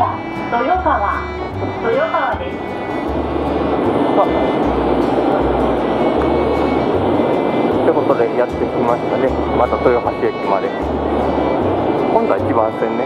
車豊川です。 ということでやってきましたね。また豊橋駅まで。今度は1番線ね。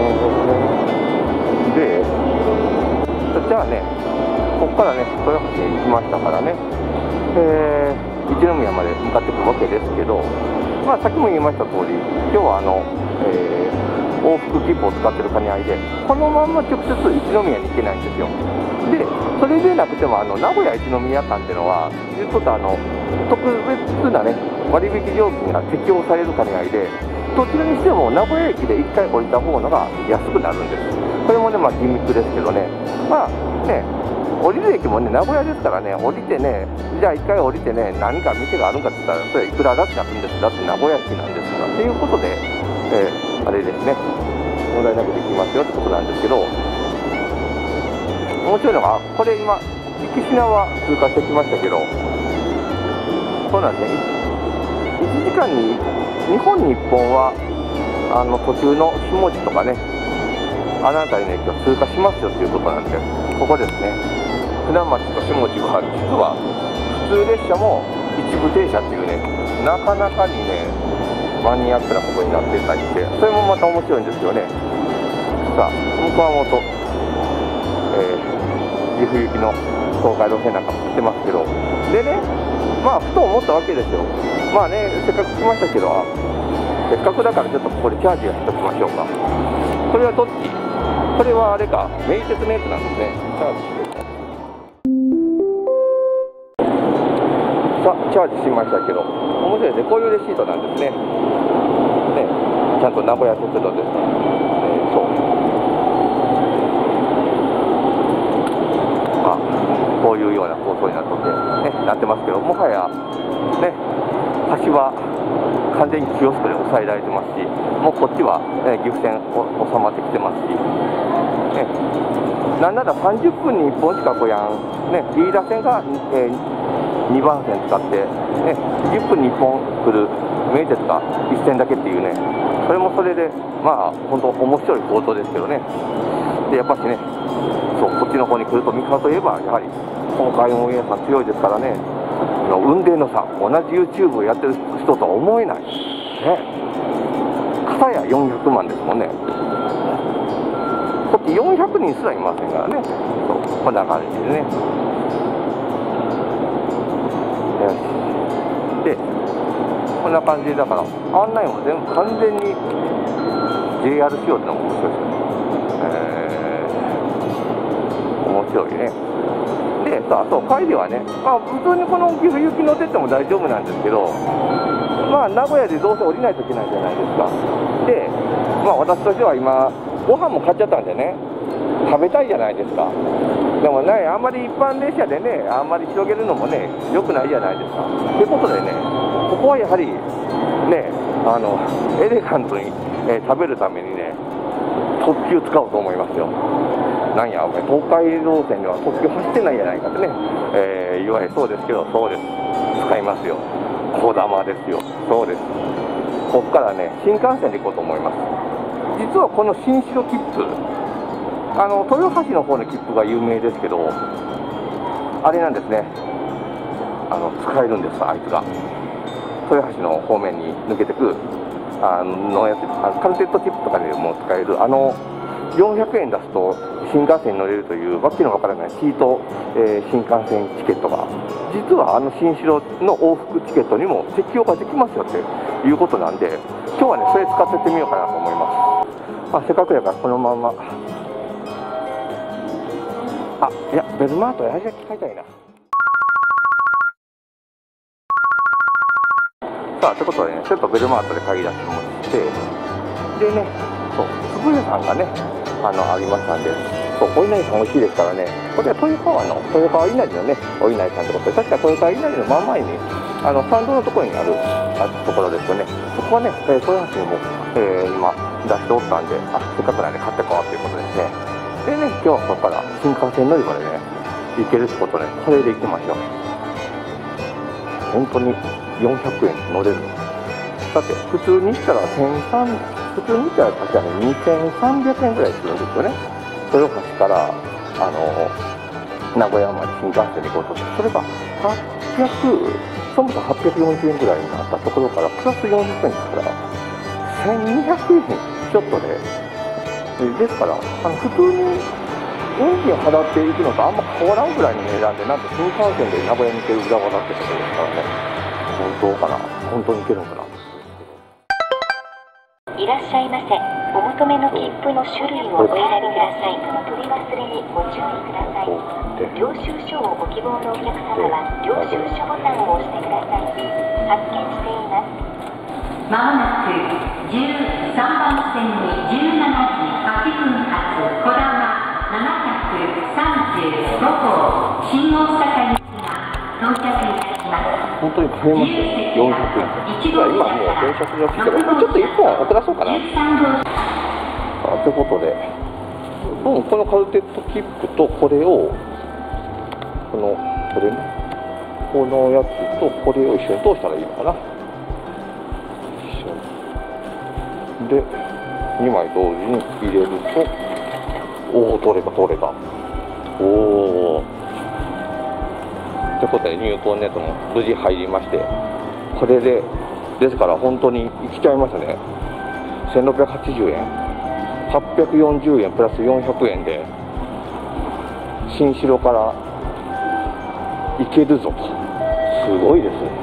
で、じゃあね、ここからね、豊橋に行きましたからね、一宮まで向かってくるわけですけど、まあさっきも言いました通り、今日は往復切符を使ってる兼ね合いで、このまんま直接一宮に行けないんですよ。で、それでなくても名古屋一宮間っていうのは、ちょっと特別なね、割引料金が適用される兼ね合いで、どちらにしても名古屋駅で1回降りた方のが安くなるんです。これもね、まあギミックですけどね、まあね、降りる駅もね、名古屋ですからね、降りてね、じゃあ1回降りてね、何か店があるんかって言ったら、それいくらだってなるんです。だって名古屋駅なんですから。ということで、あれですね、問題なくできますよってことなんですけど、面白いのが、これ今、行き品は通過してきましたけど、そうなんですね、1時間に日本に1本は途中の下地とかね、あの辺りの駅を通過しますよということなんで、ここですね、船町と下地は実は普通列車も一部停車っていうね、なかなかにねマニアックなことになっていたりして、それもまた面白いんですよね。さあ、向こうは元、岐阜行きの東海道線なんかも来てますけど、でね、まあふと思ったわけですよ。まあね、せっかく来ましたけど、せっかくだからちょっとここでチャージをしておきましょうか。これはどっち？これはあれか、名鉄のやつなんですね。チャージして。さあ、チャージしましたけど、面白いですね。こういうレシートなんですね。ね、ちゃんと名古屋鉄道です。そう。あ、こういうような構想になって、ね、なってますけど、もはや、ね、橋は完全にキオスクで抑えられてますし、もうこっちは、岐阜線収まってきてますし、なんなら30分に1本しか来やん、ね、飯田線が、2番線使って、ね、10分に1本来る名鉄が1線だけっていうね、それもそれで、まあ、本当、面白い構造ですけどね。で、やっぱしね、そう、こっちの方に来ると、三河といえば、やはり、東海運営さん強いですからね、運転の差、同じ YouTube をやってる人とは思えない。ね。片や400万ですもんね。こっち400人すらいませんからね。そう、こんな感じでね。よし。で、こんな感じで、だから、案内も全部完全に JR 仕様ってのも面白いですよね。面白いね。で、さあ、そう、帰りはね、まあ、普通にこの岐阜行き乗ってっても大丈夫なんですけど、まあ、名古屋でどうせ降りないといけないじゃないですか。で、まあ、私としては今、ご飯も買っちゃったんでね、食べたいじゃないですか。でもね、あんまり一般列車でね、あんまり広げるのもね、良くないじゃないですか。ということでね、ここはやはり、ね、エレガントに、食べるためにね、特急使おうと思いますよ。なんや、東海道線では特急走ってないじゃないかってね、言われそうですけど、そうです。使いますよ。こだまですよ。そうです。ここからね、新幹線で行こうと思います。実はこの新城切符、豊橋の方の切符が有名ですけど、あれなんですね。使えるんです、あいつが。豊橋の方面に抜けてく、のやつ、カルテット切符とかでも使える、400円出すと新幹線に乗れるというわけのわからないシート、新幹線チケットが実は新城の往復チケットにも適用ができますよっていうことなんで、今日はねそれ使ってみようかなと思います。せっかくやからこのまま、いやベルマートやり買いたいな。さあということでね、ちょっとベルマートで買い出しもしてでね、そうつぶれさんがねありましたんで、そうお稲荷さん美味しいですからね。これは豊川稲荷のねお稲荷さんってことで、確か豊川稲荷の真ん前に参道のところにあるところですよね。そこはね、豊橋にも、今出しておったんで、せっかくなんで買ってこうということですね。でね、今日はここから新幹線乗り場でね行けるってことで、これで行きましょう。本当に400円乗れる。だって普通にしたら1300、普通にしたら確かに2300円ぐらいするんですよね。 豊橋から名古屋まで新幹線で行こうとして、それがそもそも840円ぐらいになったところからプラス40円ですから、1200円ちょっとで、ですから普通に運賃払っていくのとあんま変わらんぐらいの値段で、なんと新幹線で名古屋に行ける裏技ってことですからね。本当かな、本当に行けるのかな。 いらっしゃいませ。お求めの切符の種類をお選びください。取り忘れにご注意ください。領収書をご希望のお客様は領収書ボタンを押してください。発見しています。まもなく13番線に17時8分発こだま735号新大阪行きが到着いたします。 本当に買えますよ、400円。今もう電車が来てるから、ちょっと1本遅らそうかな。ということで、このカルテット切符とこれを、このやつとこれを一緒に通したらいいのかな。で、2枚同時に入れると、おお、通れた。おお。ということで、ニュートンネットも無事入りまして、これですから本当に行きちゃいますね。1680円、840円プラス400円で、新城から行けるぞと。すごいですね。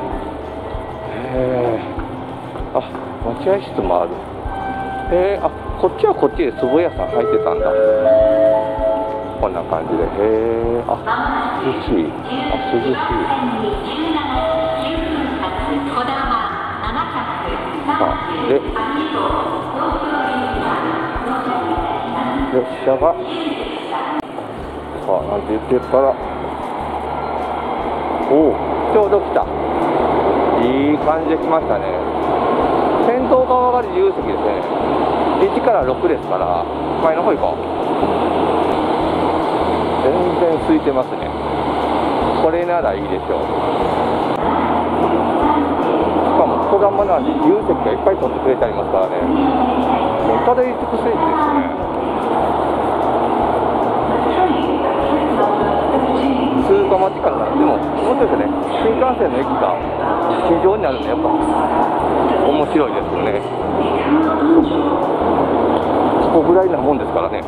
待合室もある。こっちはこっちで壺屋さん入ってたんだ。こんな感じで、涼しい。涼しい。で、列車が、なんて言ってたら、ちょうど来た。いい感じで来ましたね。先頭側が自由席ですね。1から6ですから、前の方行こう。全然空いてますね。これならいいでしょう。しかもこだまなんで自由席がいっぱい取ってくれてありますからね。ただい尽くせずですね。通過間近になっても、もうちょっとね、新幹線の駅が地上になるんで、やっぱ面白いですよね。ここぐらいなもんですからね。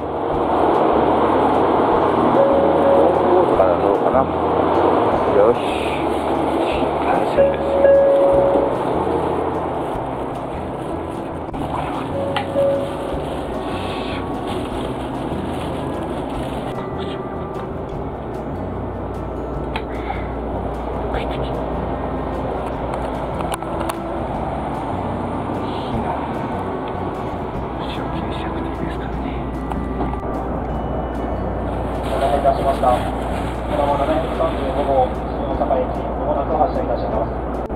からどうかな。よし、新幹線ですよ。 お待たせいたしました。このまま735号新大阪駅、まもなく発車いたします。